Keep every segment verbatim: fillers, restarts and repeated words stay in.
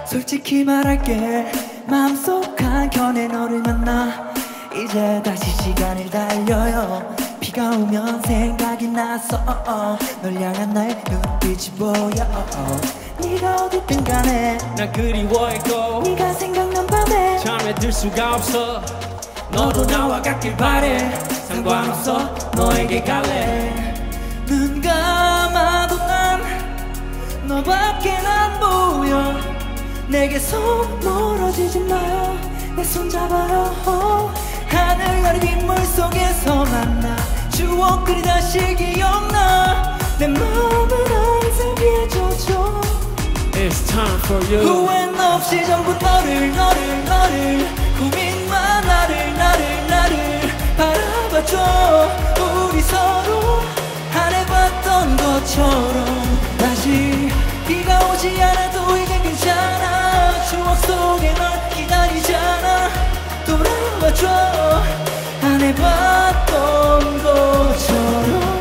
솔직히 말할게 마음속 한켠에 너를 만나 이제 다시 시간을 달려요. 비가 오면 생각이 나서 널 향한 나의 눈빛이 보여. 네가 어디든 간에 난 그리워했고 네가 생각난 밤에 잠에 들 수가 없어. 너도 나와 같길 바래. 상관없어 너에게 갈래. 눈 감아도 난 너밖에 안 보여. 내게서 멀어지지 마요. 내 손 잡아요. 하늘 아래 빗물 속에서 만나 추억들이 다시 기억나. 내 마음은 항상 비춰줘. It's time for you. 후회는 없이 전부 너를 너를 너를 고민만 나를 나를 나를 바라봐줘. 우리 서로 안 해봤던 것처럼 다시 비가 오지 않아도 이젠 괜찮아. 추억 속에 널 기다리잖아. 돌아와줘. 안 해봤던 것처럼.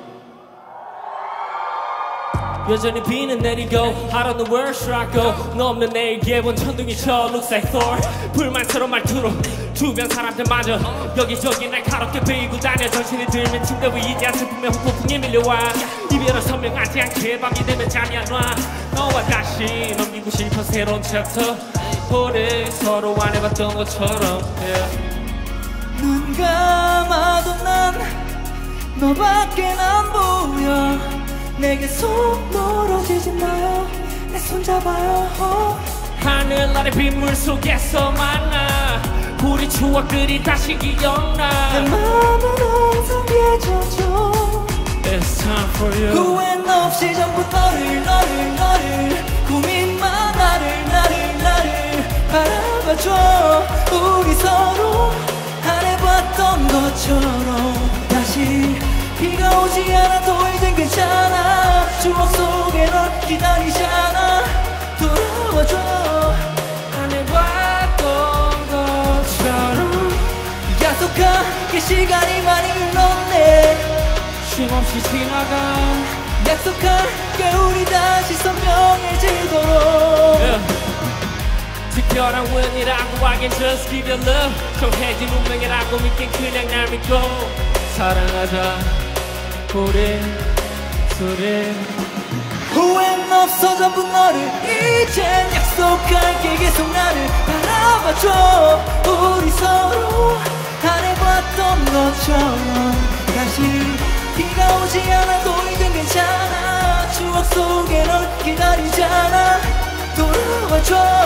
여전히 비는 내리고 Out of the world struggle. 너 없는 내게 본 천둥이처럼 looks like Thor. 불만스러운 말투로 주변 사람들마저 여기저기 날카롭게 베이고 다녀. 정신이 들면 침대 위 이제야 슬픔에 후폭풍이 밀려와. 이별을 선명하지 않게 밤이 되면 잠이 안 와. 너와 다시 넘기고 싶어 새로운 챕터. 우리 서로 안 해봤던 것처럼 yeah. 눈 감아도 난 너밖에 안 보여. 내게서 멀어지지 마요. 내 손 잡아요. 하늘 아래 빗물 속에서 만나 우리 추억들이 다시 기억나. 내 맘은 항상 비춰줘. It's time for you. 후회는 없이 전부 너를 너를 너를 고민만 나를 나를 나를 바라봐줘. 우리 서로 안 해봤던 것처럼 다시 비가 오지 않아도 이젠 괜찮아. 추억 속에 널 기다리잖아. 돌아와줘. 안 해봤던 것처럼. 약속할게 시간이 많이 흘렀네. 쉼없이 지나가. 약속할게 우리 다시 선명해지도록 yeah. 특별한 운이라고 하긴 just give your love. 정해진 운명이라고 믿긴 그냥 날 믿고 사랑하자 우리 둘이. 후회는 없어 전부 너를 이젠 약속할게 계속 나를 바라봐줘. 우리 서로 안 해봤던 것처럼 다시 비가 오지 않아도 이젠 괜찮아. 추억 속에 널 기다리잖아. 돌아와줘.